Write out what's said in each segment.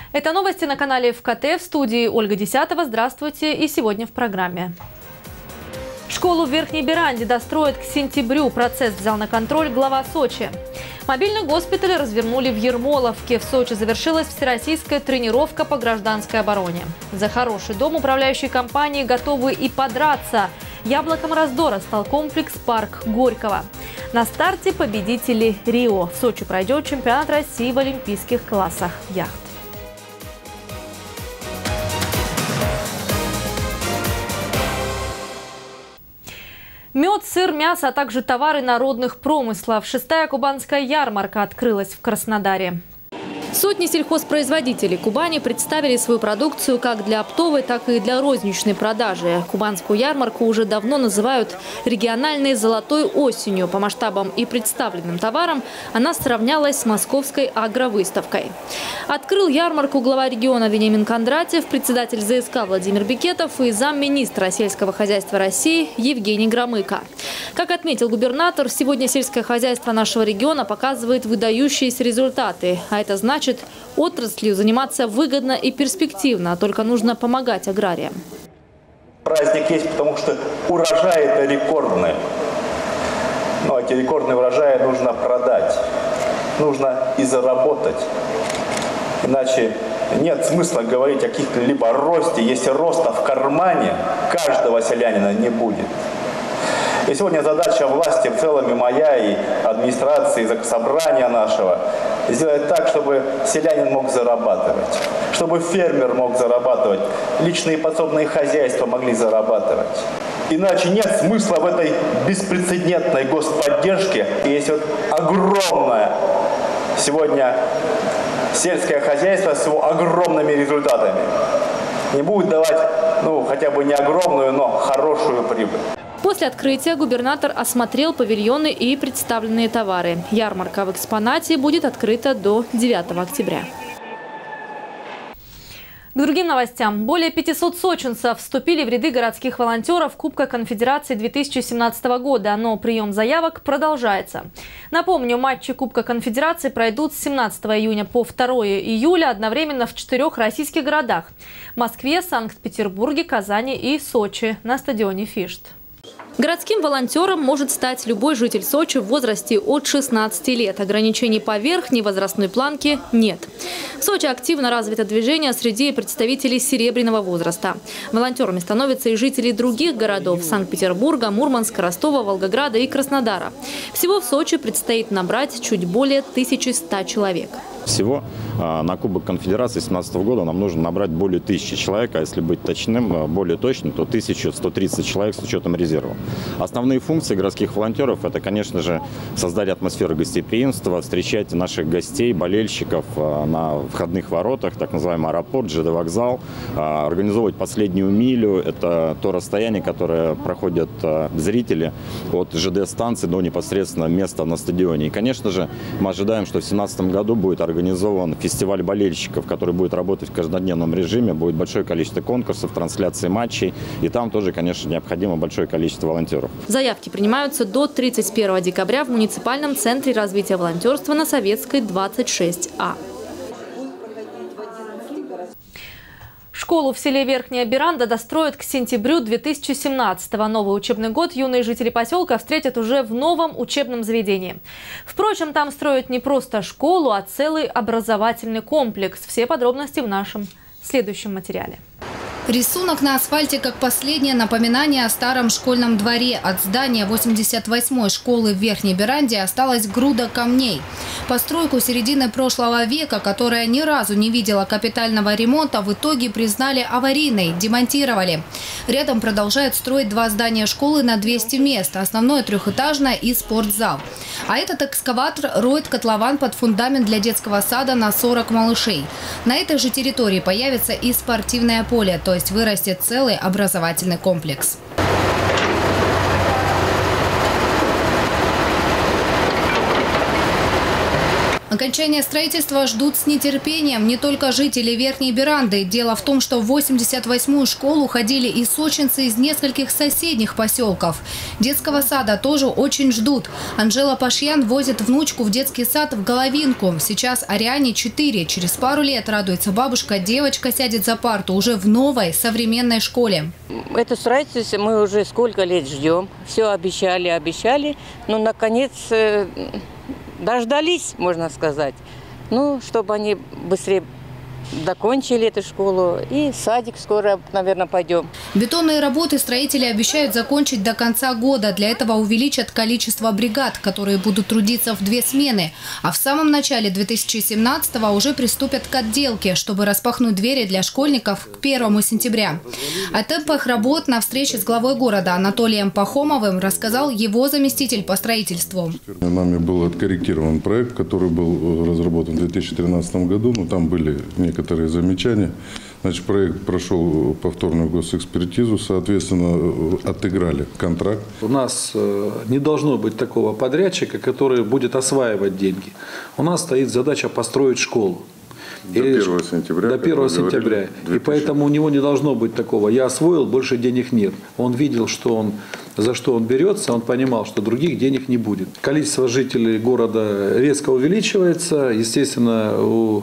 Это новости на канале ФКТ. В студии Ольга Десятова. Здравствуйте. И сегодня в программе. Школу в Верхней Беранде достроят к сентябрю. Процесс взял на контроль глава Сочи. Мобильный госпиталь развернули в Ермоловке. В Сочи завершилась всероссийская тренировка по гражданской обороне. За хороший дом управляющие компании готовы и подраться. Яблоком раздора стал комплекс «Парк Горького». На старте победители Рио. В Сочи пройдет чемпионат России в олимпийских классах яхт. Мед, сыр, мясо, а также товары народных промыслов. 6-я кубанская ярмарка открылась в Краснодаре. Сотни сельхозпроизводителей Кубани представили свою продукцию как для оптовой, так и для розничной продажи. Кубанскую ярмарку уже давно называют региональной золотой осенью. По масштабам и представленным товарам она сравнялась с московской агровыставкой. Открыл ярмарку глава региона Вениамин Кондратьев, председатель ЗСК Владимир Бекетов и замминистра сельского хозяйства России Евгений Громыко. Как отметил губернатор, сегодня сельское хозяйство нашего региона показывает выдающиеся результаты. А это значит, отраслью заниматься выгодно и перспективно, только нужно помогать аграриям. Праздник есть, потому что урожай это рекордный. Но эти рекордные урожаи нужно продать, нужно и заработать. Иначе нет смысла говорить о каких-либо росте, если роста в кармане каждого селянина не будет. И сегодня задача власти в целом и моя, и администрации, и собрания нашего сделать так, чтобы селянин мог зарабатывать, чтобы фермер мог зарабатывать, личные подсобные хозяйства могли зарабатывать. Иначе нет смысла в этой беспрецедентной господдержке. И есть вот огромное сегодня сельское хозяйство с его огромными результатами. Не будет давать, хотя бы не огромную, но хорошую прибыль. После открытия губернатор осмотрел павильоны и представленные товары. Ярмарка в экспонате будет открыта до 9 октября. К другим новостям. Более 500 сочинцев вступили в ряды городских волонтеров Кубка Конфедерации 2017 года, но прием заявок продолжается. Напомню, матчи Кубка Конфедерации пройдут с 17 июня по 2 июля одновременно в 4 российских городах – Москве, Санкт-Петербурге, Казани и Сочи на стадионе «Фишт». Городским волонтером может стать любой житель Сочи в возрасте от 16 лет. Ограничений по верхней возрастной планке нет. В Сочи активно развито движение среди представителей серебряного возраста. Волонтерами становятся и жители других городов – Санкт-Петербурга, Мурманска, Ростова, Волгограда и Краснодара. Всего в Сочи предстоит набрать чуть более 1100 человек. Всего на Кубок Конфедерации 2017 года нам нужно набрать более 1000 человек, а если быть точным, более точным, то 1130 человек с учетом резерва. Основные функции городских волонтеров – это, конечно же, создать атмосферу гостеприимства, встречать наших гостей, болельщиков на входных воротах, так называемый аэропорт, ЖД-вокзал, организовывать последнюю милю – это то расстояние, которое проходят зрители от ЖД-станции до непосредственно места на стадионе. И, конечно же, мы ожидаем, что в 2017 году будет организован фестиваль болельщиков, который будет работать в каждодневном режиме. Будет большое количество конкурсов, трансляций матчей. И там тоже, конечно, необходимо большое количество волонтеров. Заявки принимаются до 31 декабря в муниципальном центре развития волонтерства на Советской, 26А. Школу в селе Верхняя Беранда достроят к сентябрю 2017-го. Новый учебный год юные жители поселка встретят уже в новом учебном заведении. Впрочем, там строят не просто школу, а целый образовательный комплекс. Все подробности в нашем следующем материале. Рисунок на асфальте как последнее напоминание о старом школьном дворе. От здания 88-й школы в Верхней Беранде осталась груда камней. Постройку середины прошлого века, которая ни разу не видела капитального ремонта, в итоге признали аварийной, демонтировали. Рядом продолжают строить 2 здания школы на 200 мест. Основное трехэтажное и спортзал. А этот экскаватор роет котлован под фундамент для детского сада на 40 малышей. На этой же территории появится и спортивное поле, то есть вырастет целый образовательный комплекс. Окончание строительства ждут с нетерпением не только жители Верхней Беранды. Дело в том, что в 88-ю школу ходили и сочинцы из нескольких соседних поселков. Детского сада тоже очень ждут. Анжела Пашьян возит внучку в детский сад в Головинку. Сейчас Ариане 4. Через пару лет, радуется бабушка, девочка сядет за парту уже в новой современной школе. Это строительство мы уже сколько лет ждем. Все обещали. Но наконец дождались, можно сказать. Ну, чтобы они быстрее докончили эту школу. И в садик скоро, наверное, пойдем. Бетонные работы строители обещают закончить до конца года. Для этого увеличат количество бригад, которые будут трудиться в 2 смены. А в самом начале 2017-го уже приступят к отделке, чтобы распахнуть двери для школьников к 1 сентября. О темпах работ на встрече с главой города Анатолием Пахомовым рассказал его заместитель по строительству. Нами был откорректирован проект, который был разработан в 2013 году. Но там были некоторые замечания. Значит, проект прошел повторную госэкспертизу, соответственно, отыграли контракт. У нас не должно быть такого подрядчика, который будет осваивать деньги. У нас стоит задача построить школу. До 1 сентября. До 1 сентября. И поэтому у него не должно быть такого: я освоил, больше денег нет. Он видел, за что он берется, он понимал, что других денег не будет. Количество жителей города резко увеличивается. Естественно,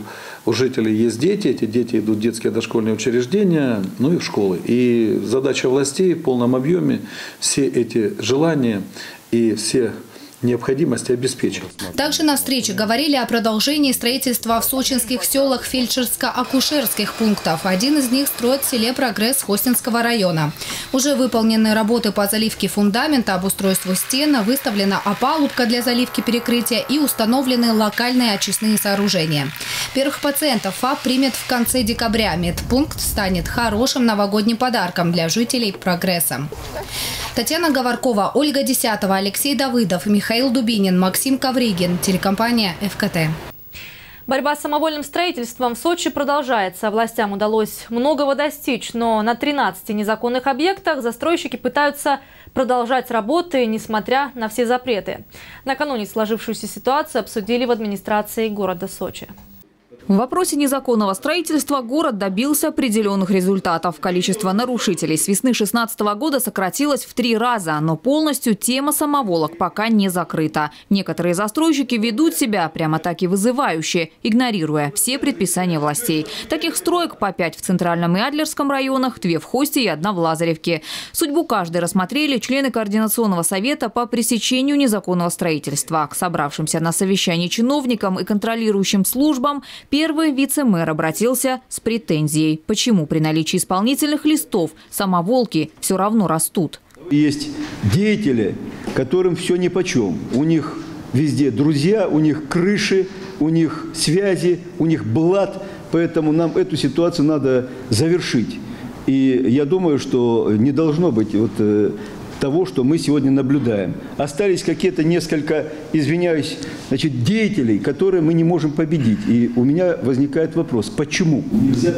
у жителей есть дети. Эти дети идут в детские дошкольные учреждения, ну и в школы. И задача властей в полном объеме все эти желания и все необходимости обеспечить. Также на встрече говорили о продолжении строительства в сочинских селах фельдшерско-акушерских пунктов. Один из них строят в селе Прогресс Хостинского района. Уже выполнены работы по заливке фундамента, обустройству стен, выставлена опалубка для заливки перекрытия и установлены локальные очистные сооружения. Первых пациентов ФАП примет в конце декабря. Медпункт станет хорошим новогодним подарком для жителей Прогресса. Татьяна Говоркова, Ольга Десятова, Алексей Давыдов, Михаил Дубинин, Максим Ковригин. Телекомпания ФКТ. Борьба с самовольным строительством в Сочи продолжается. Властям удалось многого достичь, но на 13 незаконных объектах застройщики пытаются продолжать работы, несмотря на все запреты. Накануне сложившуюся ситуацию обсудили в администрации города Сочи. В вопросе незаконного строительства город добился определенных результатов. Количество нарушителей с весны 2016 года сократилось в 3 раза, но полностью тема самоволок пока не закрыта. Некоторые застройщики ведут себя прямо-таки вызывающе, игнорируя все предписания властей. Таких строек по 5 в Центральном и Адлерском районах, 2 в Хосте и 1 в Лазаревке. Судьбу каждой рассмотрели члены Координационного совета по пресечению незаконного строительства. К собравшимся на совещании чиновникам и контролирующим службам первый вице-мэр обратился с претензией. Почему при наличии исполнительных листов самоволки все равно растут? Есть деятели, которым все нипочем. У них везде друзья, у них крыши, у них связи, у них блат. Поэтому нам эту ситуацию надо завершить. И я думаю, что не должно быть того, что мы сегодня наблюдаем. Остались какие-то несколько, извиняюсь, деятелей, которые мы не можем победить. И у меня возникает вопрос, почему? Нельзя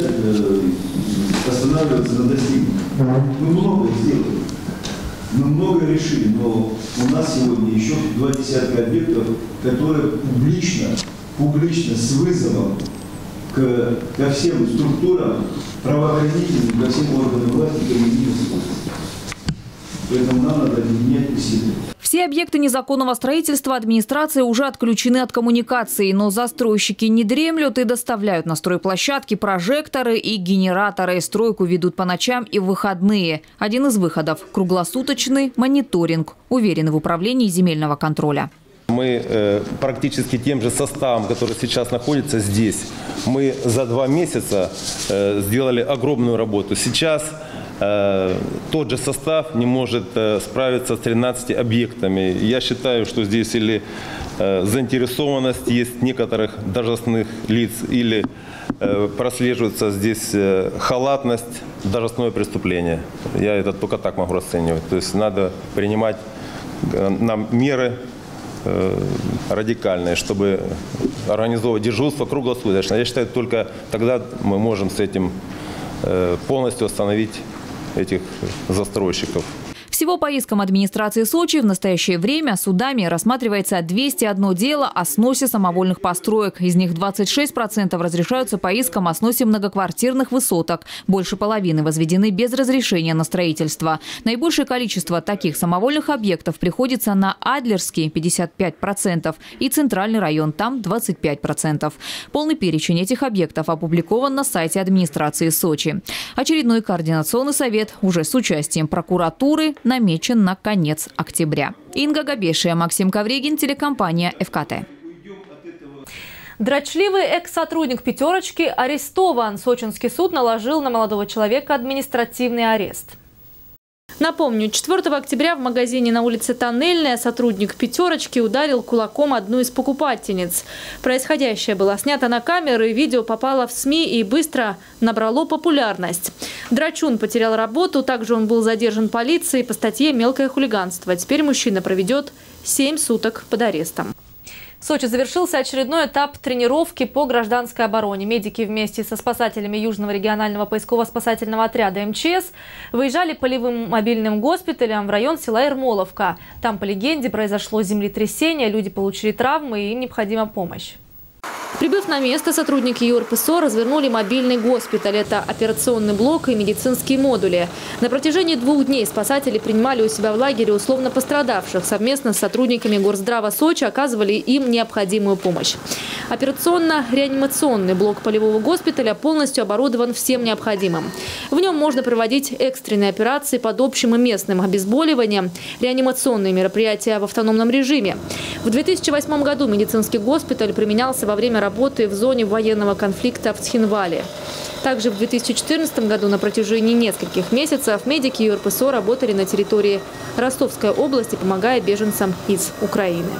останавливаться на достигнутом. Мы много сделали, мы много решили, но у нас сегодня еще 2 десятка объектов, которые публично с вызовом ко всем структурам правоохранительным, ко всем органам власти, поэтому нам надо объединять усилия. Все объекты незаконного строительства администрации уже отключены от коммуникации, но застройщики не дремлют и доставляют на стройплощадки прожекторы и генераторы. Стройку ведут по ночам и в выходные. Один из выходов – круглосуточный мониторинг, уверены в управлении земельного контроля. Мы практически тем же составом, который сейчас находится здесь, мы за 2 месяца сделали огромную работу. Сейчас тот же состав не может справиться с 13 объектами. Я считаю, что здесь или заинтересованность есть некоторых должностных лиц, или прослеживается здесь халатность, должностное преступление. Я это только так могу расценивать. То есть надо принимать нам меры радикальные, чтобы организовывать дежурство круглосуточно. Я считаю, только тогда мы можем с этим полностью остановить этих застройщиков. Всего Всего по искам администрации Сочи в настоящее время судами рассматривается 201 дело о сносе самовольных построек. Из них 26% разрешаются по искам о сносе многоквартирных высоток. Больше половины возведены без разрешения на строительство. Наибольшее количество таких самовольных объектов приходится на Адлерский – 55% и Центральный район – там 25%. Полный перечень этих объектов опубликован на сайте администрации Сочи. Очередной координационный совет уже с участием прокуратуры намечен на конец октября. Инга Габешия, Максим Ковригин, телекомпания ФКТ. Дрочливый экс-сотрудник «Пятерочки» арестован. Сочинский суд наложил на молодого человека административный арест. Напомню, 4 октября в магазине на улице Тоннельная сотрудник «Пятерочки» ударил кулаком одну из покупательниц. Происходящее было снято на камеры, видео попало в СМИ и быстро набрало популярность. Драчун потерял работу, также он был задержан полицией по статье «Мелкое хулиганство». Теперь мужчина проведет 7 суток под арестом. В Сочи завершился очередной этап тренировки по гражданской обороне. Медики вместе со спасателями Южного регионального поисково-спасательного отряда МЧС выезжали полевым мобильным госпиталем в район села Ермоловка. Там, по легенде, произошло землетрясение, люди получили травмы и им необходима помощь. Прибыв на место, сотрудники ЮРПСО развернули мобильный госпиталь. Это операционный блок и медицинские модули. На протяжении 2 дней спасатели принимали у себя в лагере условно пострадавших. Совместно с сотрудниками Горздрава Сочи оказывали им необходимую помощь. Операционно-реанимационный блок полевого госпиталя полностью оборудован всем необходимым. В нем можно проводить экстренные операции под общим и местным обезболиванием, реанимационные мероприятия в автономном режиме. В 2008 году медицинский госпиталь применялся во время работы в зоне военного конфликта в Цхинвале. Также в 2014 году на протяжении нескольких месяцев медики ЮРПСО работали на территории Ростовской области, помогая беженцам из Украины.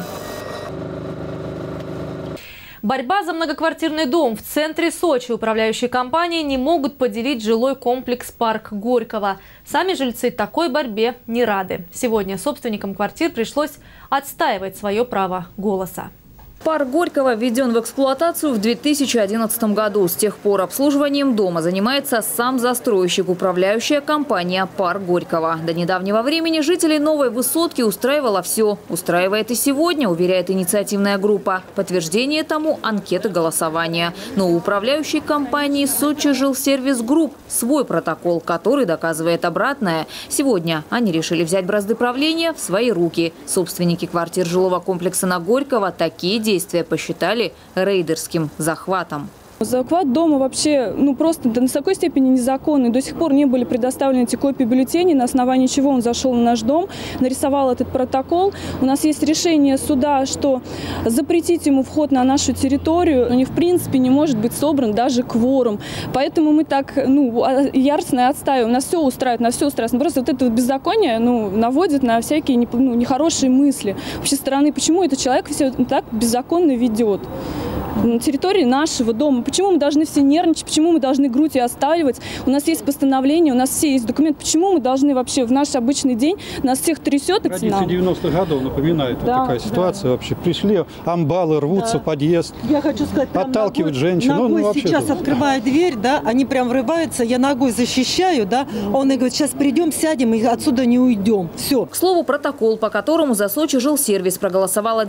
Борьба за многоквартирный дом в центре Сочи. Управляющие компании не могут поделить жилой комплекс «Парк Горького». Сами жильцы такой борьбе не рады. Сегодня собственникам квартир пришлось отстаивать свое право голоса. Парк Горького введен в эксплуатацию в 2011 году. С тех пор обслуживанием дома занимается сам застройщик, управляющая компания «Парк Горького». До недавнего времени жителей новой высотки устраивало все. Устраивает и сегодня, уверяет инициативная группа. Подтверждение тому – анкеты голосования. Но у управляющей компании «Сочи Жилсервис Групп» свой протокол, который доказывает обратное. Сегодня они решили взять бразды правления в свои руки. Собственники квартир жилого комплекса на Горького такие действия посчитали рейдерским захватом. Захват дома вообще просто до такой степени незаконный. До сих пор не были предоставлены эти копии бюллетеней, на основании чего он зашел на наш дом, нарисовал этот протокол. У нас есть решение суда, что запретить ему вход на нашу территорию, но в принципе не может быть собран даже кворум. Поэтому мы так яростно отстаиваем. Нас все устраивает, нас все устраивает. Но просто вот это беззаконие наводит на всякие нехорошие мысли. Вообще стороны, почему этот человек все так беззаконно ведет на территории нашего дома. Почему мы должны все нервничать, почему мы должны грудь и оставливать? У нас есть постановление, у нас все есть документы. Почему мы должны вообще в наш обычный день, нас всех трясет? Традиция 90-х годов напоминает вот такая ситуация вообще. Пришли, амбалы рвутся в подъезд, я хочу сказать, отталкивают женщин. Ногой сейчас открываю дверь, они прям врываются, я ногой защищаю, Он говорит, сейчас придем, сядем и отсюда не уйдем. Все. К слову, протокол, по которому за Сочи Жилсервис проголосовало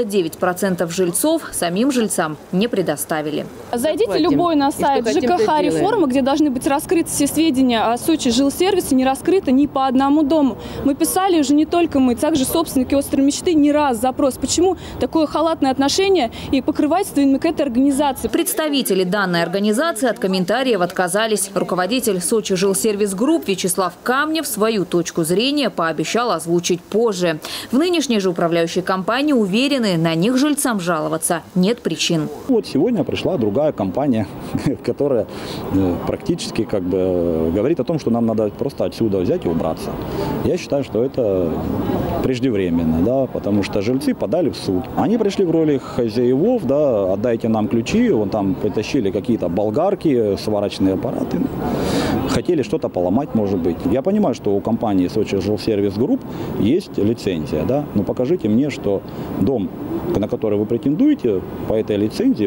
99% жильцов, самим жильцам не предоставили. Зайдите любой на сайт ЖКХ «Реформа», где должны быть раскрыты все сведения о Сочи Жилсервисе, не раскрыто ни по одному дому. Мы писали уже не только мы, также собственники «Острой мечты» не раз запрос. Почему такое халатное отношение и покрывательство именно к этой организации? Представители данной организации от комментариев отказались. Руководитель Сочи Жилсервис Групп Вячеслав Камнев свою точку зрения пообещал озвучить позже. В нынешней же управляющей компании уверены, на них жильцам жаловаться нет причин. Вот сегодня пришла другая компания, которая практически говорит о том, что нам надо просто отсюда взять и убраться. Я считаю, что это преждевременно, потому что жильцы подали в суд. Они пришли в роли хозяевов, отдайте нам ключи, вон там притащили какие-то болгарки, сварочные аппараты. Хотели что-то поломать, может быть. Я понимаю, что у компании Сочи Жилсервис Групп есть лицензия, но покажите мне, что дом, на который вы претендуете, по этой лицензии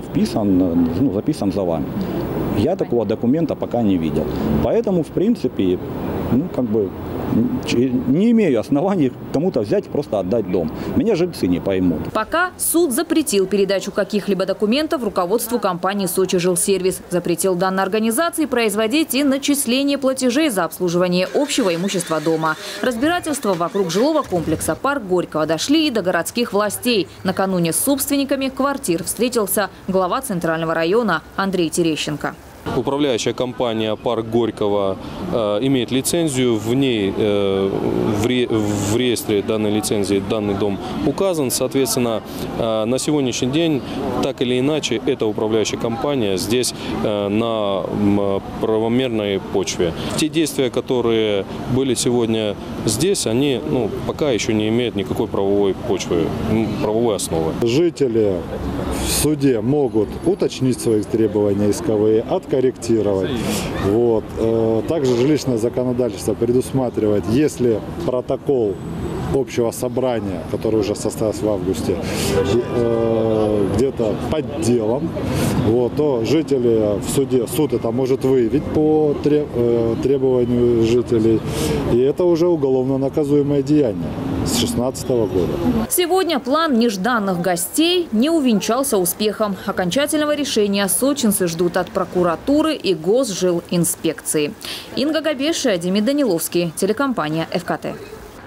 записан за вами. Я такого документа пока не видел. Поэтому, в принципе, ну, как бы, не имею оснований кому-то взять и просто отдать дом. Меня жильцы не поймут. Пока суд запретил передачу каких-либо документов руководству компании «Сочи Жилсервис». Запретил данной организации производить и начисление платежей за обслуживание общего имущества дома. Разбирательства вокруг жилого комплекса «Парк Горького» дошли и до городских властей. Накануне с собственниками квартир встретился глава Центрального района Андрей Терещенко. Управляющая компания «Парк Горького» имеет лицензию, в ней в реестре данной лицензии данный дом указан. Соответственно, на сегодняшний день, так или иначе, эта управляющая компания здесь на правомерной почве. Те действия, которые были сегодня здесь, они пока еще не имеют никакой правовой почвы, правовой основы. Жители в суде могут уточнить свои требования исковые, откорректировать. Вот. Также жилищное законодательство предусматривает, если протокол общего собрания, который уже состоялся в августе, где-то подделан, вот, то жители в суде, суд это может выявить по требованию жителей, и это уже уголовно наказуемое деяние с 2016 года. Сегодня план нежданных гостей не увенчался успехом. Окончательного решения сочинцы ждут от прокуратуры и Госжилинспекции. Инга Габеша, Демид Даниловский, телекомпания ФКТ.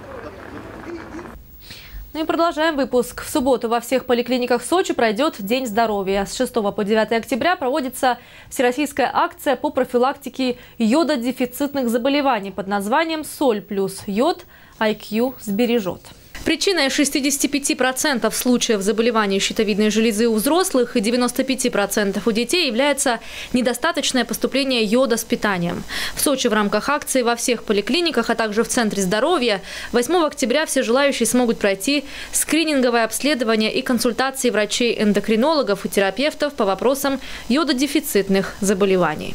Ну и продолжаем выпуск. В субботу во всех поликлиниках Сочи пройдет День здоровья. С 6 по 9 октября проводится всероссийская акция по профилактике йододефицитных заболеваний под названием «Соль плюс йод. IQ сбережет». Причиной 65% случаев заболеваний щитовидной железы у взрослых и 95% у детей является недостаточное поступление йода с питанием. В Сочи в рамках акции во всех поликлиниках, а также в Центре здоровья 8 октября все желающие смогут пройти скрининговое обследование и консультации врачей-эндокринологов и терапевтов по вопросам йододефицитных заболеваний.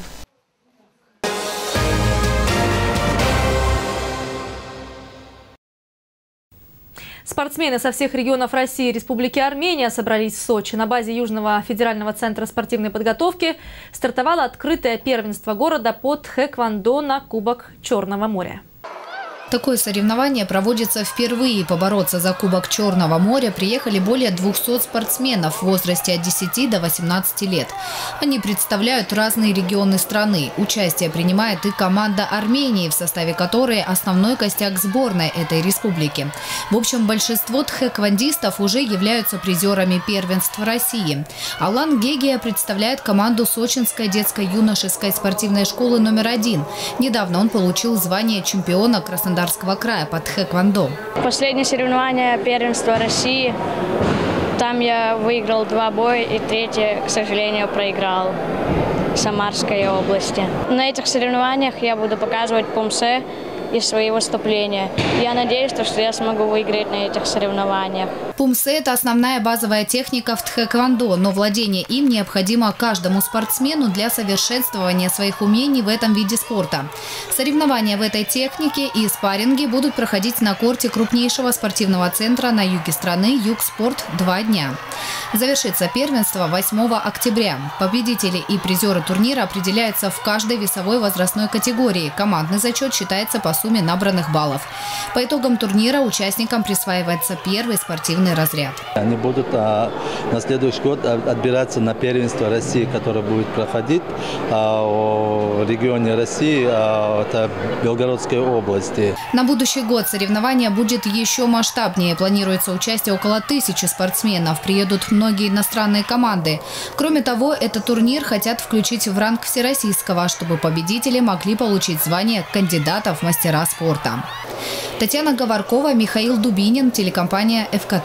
Спортсмены со всех регионов России и Республики Армения собрались в Сочи. На базе Южного федерального центра спортивной подготовки стартовало открытое первенство города по тхэквондо на Кубок Черного моря. Такое соревнование проводится впервые. Побороться за Кубок Черного моря приехали более 200 спортсменов в возрасте от 10 до 18 лет. Они представляют разные регионы страны. Участие принимает и команда Армении, в составе которой основной костяк сборной этой республики. В общем, большинство тхэквондистов уже являются призерами первенств России. Алан Гегия представляет команду Сочинской детско-юношеской спортивной школы номер 1. Недавно он получил звание чемпиона Краснодарского края по тхэквондо. Последнее соревнование первенства России. Там я выиграл 2 боя и 3, к сожалению, проиграл в Самарской области. На этих соревнованиях я буду показывать пумсе и свои выступления. Я надеюсь, что я смогу выиграть на этих соревнованиях. Пумсе – это основная базовая техника в тхэквондо, но владение им необходимо каждому спортсмену для совершенствования своих умений в этом виде спорта. Соревнования в этой технике и спарринги будут проходить на корте крупнейшего спортивного центра на юге страны «Югспорт» 2 дня. Завершится первенство 8 октября. Победители и призеры турнира определяются в каждой весовой возрастной категории. Командный зачет считается по сумме набранных баллов. По итогам турнира участникам присваивается первый спортивный разряд. Они будут на следующий год отбираться на первенство России, которое будет проходить в регионе России, это Белгородской области. На будущий год соревнование будет еще масштабнее. Планируется участие около 1000 спортсменов. Приедут многие иностранные команды. Кроме того, этот турнир хотят включить в ранг всероссийского, чтобы победители могли получить звание кандидатов в мастера спорта. Татьяна Говоркова, Михаил Дубинин, телекомпания ФКТ.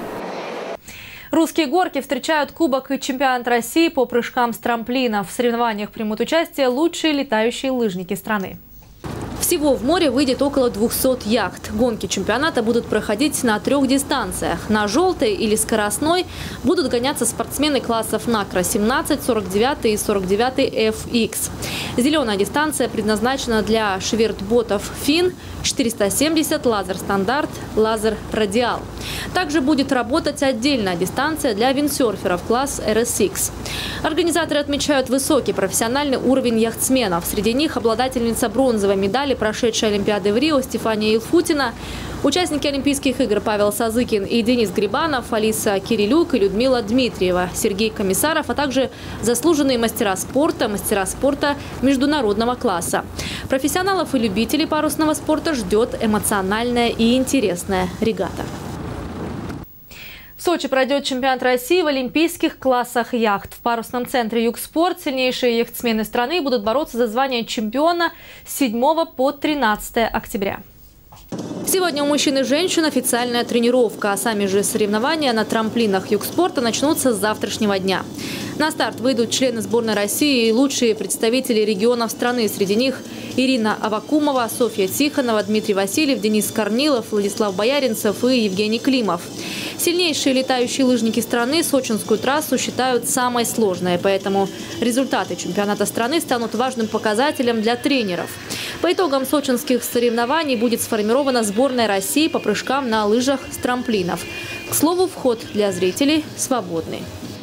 Русские горки встречают Кубок и чемпионат России по прыжкам с трамплина. В соревнованиях примут участие лучшие летающие лыжники страны. Всего в море выйдет около 200 яхт. Гонки чемпионата будут проходить на 3 дистанциях. На желтой или скоростной будут гоняться спортсмены классов НАКРА-17, 49 и 49 FX. Зеленая дистанция предназначена для швертботов «Фин», 470 «Лазер-стандарт», «Лазер-радиал». Также будет работать отдельная дистанция для виндсерферов класс RSX. Организаторы отмечают высокий профессиональный уровень яхтсменов. Среди них обладательница бронзовой медали победители прошедшей Олимпиады в Рио Стефания Илфутина, участники Олимпийских игр Павел Сазыкин и Денис Грибанов, Алиса Кирилюк и Людмила Дмитриева, Сергей Комиссаров, а также заслуженные мастера спорта международного класса. Профессионалов и любителей парусного спорта ждет эмоциональная и интересная регата. В Сочи пройдет чемпионат России в олимпийских классах яхт. В парусном центре «Югспорт» сильнейшие яхтсмены страны будут бороться за звание чемпиона с 7 по 13 октября. Сегодня у мужчин и женщин официальная тренировка, а сами же соревнования на трамплинах «Югспорта» начнутся с завтрашнего дня. На старт выйдут члены сборной России и лучшие представители регионов страны. Среди них Ирина Авакумова, Софья Тихонова, Дмитрий Васильев, Денис Корнилов, Владислав Бояринцев и Евгений Климов. Сильнейшие летающие лыжники страны сочинскую трассу считают самой сложной, поэтому результаты чемпионата страны станут важным показателем для тренеров. По итогам сочинских соревнований будет сформирована сборная России по прыжкам на лыжах с трамплинов. К слову, вход для зрителей свободный.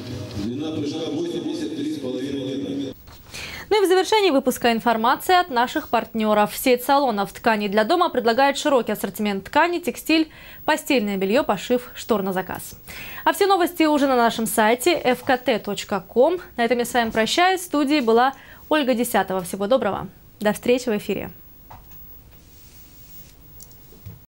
Ну и в завершении выпуска информация от наших партнеров. Сеть салонов тканей для дома предлагает широкий ассортимент ткани, текстиль, постельное белье, пошив, штор на заказ. А все новости уже на нашем сайте fkt.com. На этом я с вами прощаюсь. В студии была Ольга Десятова. Всего доброго. До встречи в эфире.